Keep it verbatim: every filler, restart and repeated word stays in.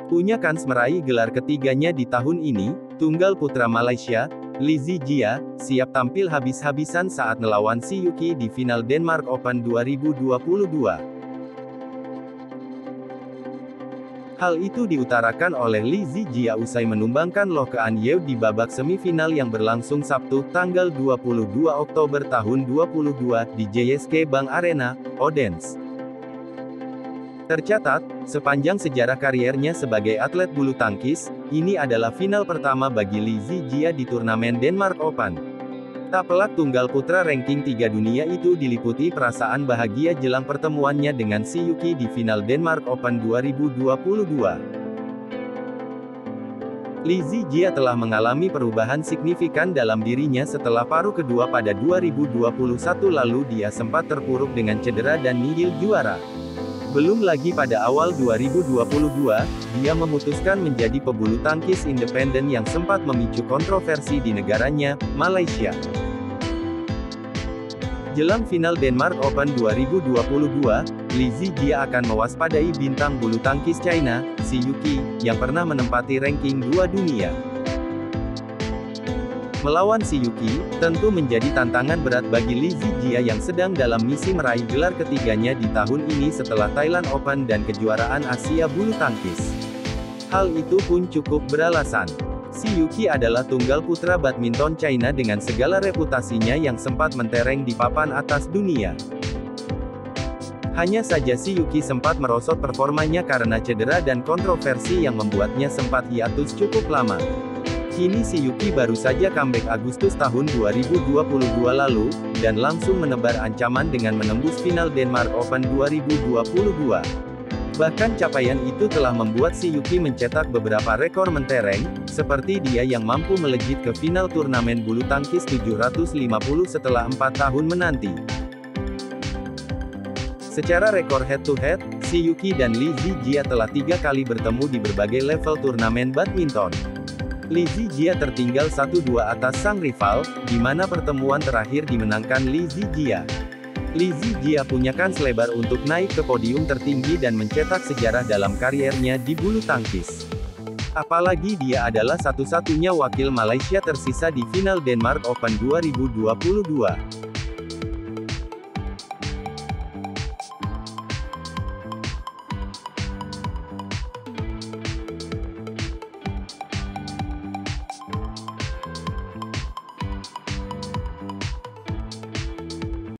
Punya kans meraih gelar ketiganya di tahun ini, tunggal putra Malaysia, Li Zijia, siap tampil habis-habisan saat melawan Xie Yuqi di final Denmark Open dua ribu dua puluh dua. Hal itu diutarakan oleh Li Zijia usai menumbangkan Loh Kean Yew di babak semifinal yang berlangsung Sabtu, tanggal dua puluh dua Oktober tahun dua ribu dua puluh dua, di J S K Bank Arena, Odense. Tercatat, sepanjang sejarah kariernya sebagai atlet bulu tangkis, ini adalah final pertama bagi Li Zijia di turnamen Denmark Open. Tak pelak tunggal putra ranking tiga dunia itu diliputi perasaan bahagia jelang pertemuannya dengan Xie Yuqi di final Denmark Open dua ribu dua puluh dua. Li Zijia telah mengalami perubahan signifikan dalam dirinya setelah paruh kedua pada dua ribu dua puluh satu lalu dia sempat terpuruk dengan cedera dan nihil juara. Belum lagi pada awal dua ribu dua puluh dua, dia memutuskan menjadi pebulu tangkis independen yang sempat memicu kontroversi di negaranya, Malaysia. Jelang final Denmark Open dua ribu dua puluh dua, Li Zijia akan mewaspadai bintang bulu tangkis China, Xie Yuqi, yang pernah menempati ranking dua dunia. Melawan Xie Yuqi, tentu menjadi tantangan berat bagi Li Zijia yang sedang dalam misi meraih gelar ketiganya di tahun ini setelah Thailand Open dan kejuaraan Asia bulu tangkis. Hal itu pun cukup beralasan. Xie Yuqi adalah tunggal putra badminton China dengan segala reputasinya yang sempat mentereng di papan atas dunia. Hanya saja Xie Yuqi sempat merosot performanya karena cedera dan kontroversi yang membuatnya sempat hiatus cukup lama. Kini Xie Yuqi baru saja comeback Agustus tahun dua ribu dua puluh dua lalu, dan langsung menebar ancaman dengan menembus final Denmark Open dua ribu dua puluh dua. Bahkan capaian itu telah membuat Xie Yuqi mencetak beberapa rekor mentereng, seperti dia yang mampu melejit ke final turnamen bulu tangkis tujuh ratus lima puluh setelah empat tahun menanti. Secara rekor head-to-head, Xie Yuqi dan Li Zijia telah tiga kali bertemu di berbagai level turnamen badminton. Li Zijia tertinggal satu dua atas sang rival, di mana pertemuan terakhir dimenangkan Li Zijia. Li Zijia punya kans lebar untuk naik ke podium tertinggi dan mencetak sejarah dalam kariernya di bulu tangkis. Apalagi dia adalah satu-satunya wakil Malaysia tersisa di final Denmark Open dua ribu dua puluh dua.